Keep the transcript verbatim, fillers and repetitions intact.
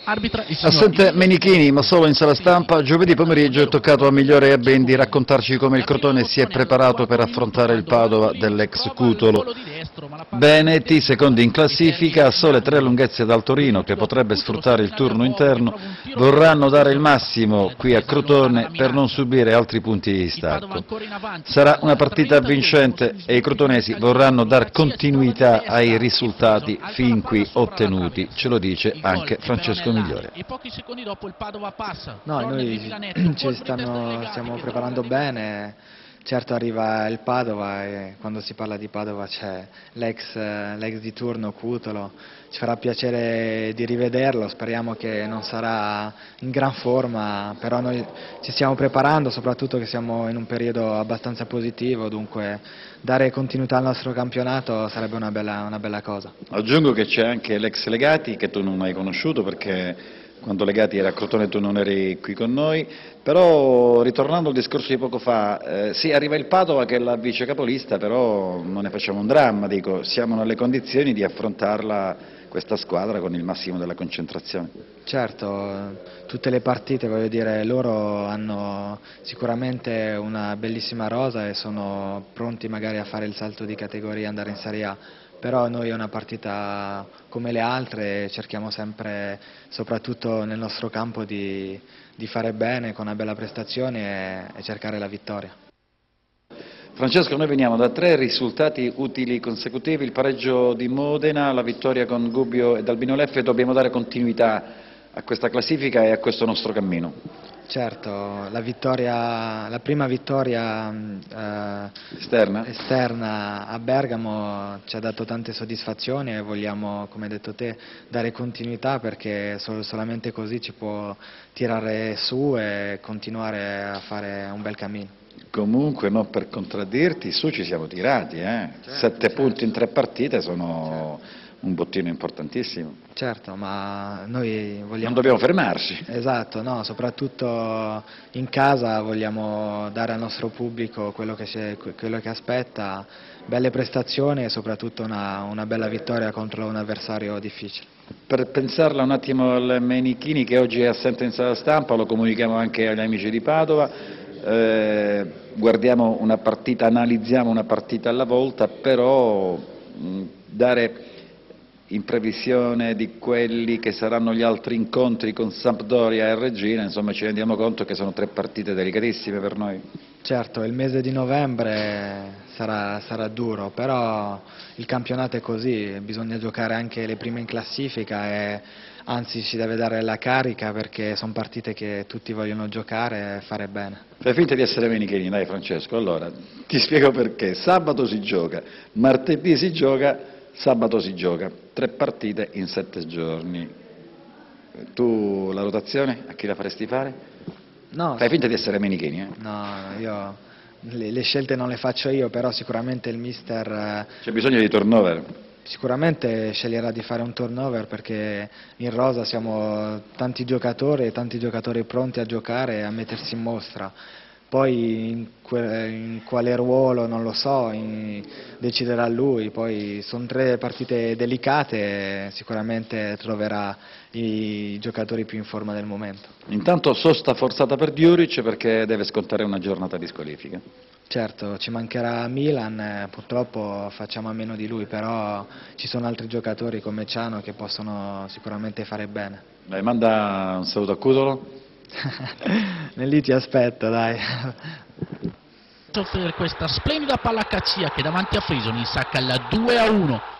Arbitra il signor... Assente Menichini, ma solo in sala stampa. Giovedì pomeriggio è toccato a Migliore e a Bendi raccontarci come il Crotone si è preparato per affrontare il Padova dell'ex Cutolo. Veneti, secondi in classifica, a sole tre lunghezze dal Torino, che potrebbe sfruttare il turno interno, vorranno dare il massimo qui a Crotone per non subire altri punti di stacco. Sarà una partita vincente e i crotonesi vorranno dar continuità ai risultati fin qui ottenuti, ce lo dice anche Francesco Migliore. E pochi secondi dopo il Padova passa. No, noi ci stanno, stiamo preparando bene. Certo arriva il Padova e quando si parla di Padova c'è l'ex, l'ex di turno Cutolo, ci farà piacere di rivederlo, speriamo che non sarà in gran forma, però noi ci stiamo preparando, soprattutto che siamo in un periodo abbastanza positivo, dunque dare continuità al nostro campionato sarebbe una bella, una bella cosa. Aggiungo che c'è anche l'ex Legati che tu non hai conosciuto perché quando Legati era a Crotone tu non eri qui con noi, però ritornando al discorso di poco fa, eh, sì, arriva il Padova che è la vice capolista, però non ne facciamo un dramma, dico, siamo nelle condizioni di affrontarla questa squadra con il massimo della concentrazione. Certo, tutte le partite, voglio dire, loro hanno sicuramente una bellissima rosa e sono pronti magari a fare il salto di categoria e andare in Serie A. Però noi è una partita come le altre, cerchiamo sempre, soprattutto nel nostro campo, di, di fare bene con una bella prestazione e, e cercare la vittoria. Francesco, noi veniamo da tre risultati utili consecutivi, il pareggio di Modena, la vittoria con Gubbio e Albino Leffe, dobbiamo dare continuità a questa classifica e a questo nostro cammino. Certo, la, vittoria, la prima vittoria eh, esterna? esterna a Bergamo ci ha dato tante soddisfazioni e vogliamo, come hai detto te, dare continuità perché sol solamente così ci può tirare su e continuare a fare un bel cammino. Comunque, non per contraddirti, su ci siamo tirati, eh? certo, Sette certo. punti in tre partite sono... Certo. Un bottino importantissimo. Certo, ma noi vogliamo... Non dobbiamo fermarci. Esatto, no, soprattutto in casa vogliamo dare al nostro pubblico quello che, quello che aspetta, belle prestazioni e soprattutto una, una bella vittoria contro un avversario difficile. Per pensarla un attimo al Menichini che oggi è assente in sala stampa, lo comunichiamo anche agli amici di Padova, eh, guardiamo una partita, analizziamo una partita alla volta, però mh, dare... in previsione di quelli che saranno gli altri incontri con Sampdoria e Reggina, insomma ci rendiamo conto che sono tre partite delicatissime per noi. Certo, il mese di novembre sarà, sarà duro, però il campionato è così, bisogna giocare anche le prime in classifica e anzi ci deve dare la carica perché sono partite che tutti vogliono giocare e fare bene. Fai finta di essere Menichini, dai Francesco, allora ti spiego perché. Sabato si gioca, martedì si gioca, sabato si gioca, tre partite in sette giorni. Tu la rotazione a chi la faresti fare? No, Fai finta di essere Menichini, eh? No, io le, le scelte non le faccio io, però sicuramente il mister... C'è bisogno di turnover? Sicuramente sceglierà di fare un turnover perché in rosa siamo tanti giocatori, tanti giocatori pronti a giocare e a mettersi in mostra. Poi in, que, in quale ruolo non lo so, in, deciderà lui, poi sono tre partite delicate, sicuramente troverà i giocatori più in forma del momento. Intanto sosta forzata per Djuric perché deve scontare una giornata di squalifica. Certo, ci mancherà Milan, eh, purtroppo facciamo a meno di lui, però ci sono altri giocatori come Ciano che possono sicuramente fare bene. Dai, manda un saluto a Cutolo. Lì ti aspetto, dai. Per questa splendida palla Caccia che davanti a Frisoni sacca il due a uno.